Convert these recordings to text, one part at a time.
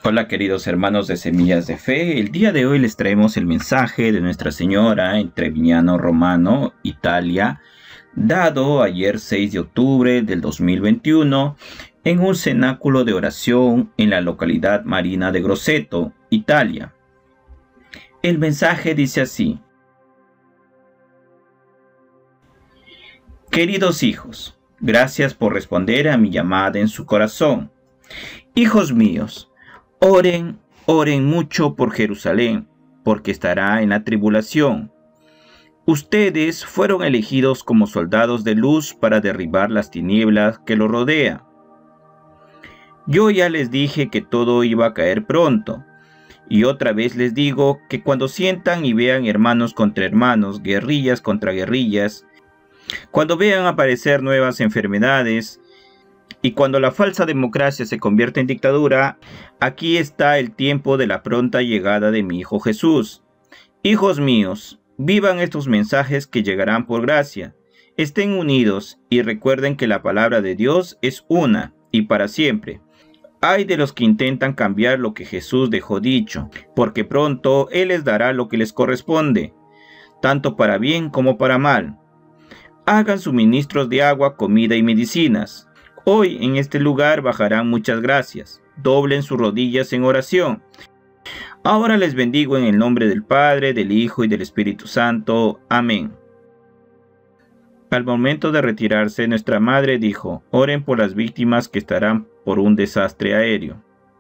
Hola queridos hermanos de Semillas de Fe, el día de hoy les traemos el mensaje de Nuestra Señora en Treviñano Romano, Italia, dado ayer 6 de octubre del 2021 en un cenáculo de oración en la localidad marina de Grosseto, Italia. El mensaje dice así: Queridos hijos, gracias por responder a mi llamada en su corazón. Hijos míos, oren mucho por Jerusalén, porque estará en la tribulación. Ustedes fueron elegidos como soldados de luz para derribar las tinieblas que lo rodean. Yo ya les dije que todo iba a caer pronto, y otra vez les digo que cuando sientan y vean hermanos contra hermanos, guerrillas contra guerrillas, cuando vean aparecer nuevas enfermedades, y cuando la falsa democracia se convierte en dictadura, aquí está el tiempo de la pronta llegada de mi Hijo Jesús. Hijos míos, vivan estos mensajes que llegarán por gracia. Estén unidos y recuerden que la palabra de Dios es una y para siempre. Ay de los que intentan cambiar lo que Jesús dejó dicho, porque pronto Él les dará lo que les corresponde, tanto para bien como para mal. Hagan suministros de agua, comida y medicinas. Hoy en este lugar bajarán muchas gracias. Doblen sus rodillas en oración. Ahora les bendigo en el nombre del Padre, del Hijo y del Espíritu Santo. Amén. Al momento de retirarse, nuestra Madre dijo: oren por las víctimas que estarán por un desastre aéreo.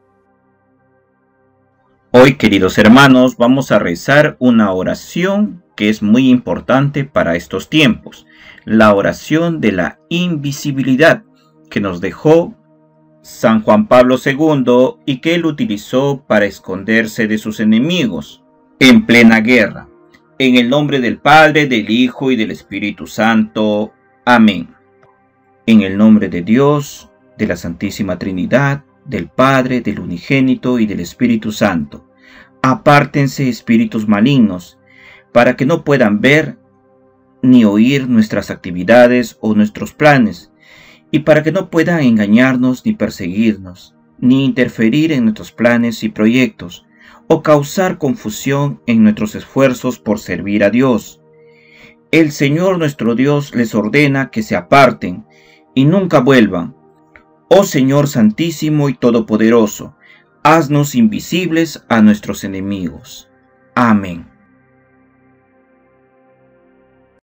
Hoy, queridos hermanos, vamos a rezar una oración que es muy importante para estos tiempos. La oración de la invisibilidad, que nos dejó San Juan Pablo II y que él utilizó para esconderse de sus enemigos en plena guerra. En el nombre del Padre, del Hijo y del Espíritu Santo. Amén. En el nombre de Dios, de la Santísima Trinidad, del Padre, del Unigénito y del Espíritu Santo. Apártense espíritus malignos, para que no puedan ver ni oír nuestras actividades o nuestros planes, y para que no puedan engañarnos ni perseguirnos, ni interferir en nuestros planes y proyectos, o causar confusión en nuestros esfuerzos por servir a Dios. El Señor nuestro Dios les ordena que se aparten y nunca vuelvan. Oh Señor Santísimo y Todopoderoso, haznos invisibles a nuestros enemigos. Amén.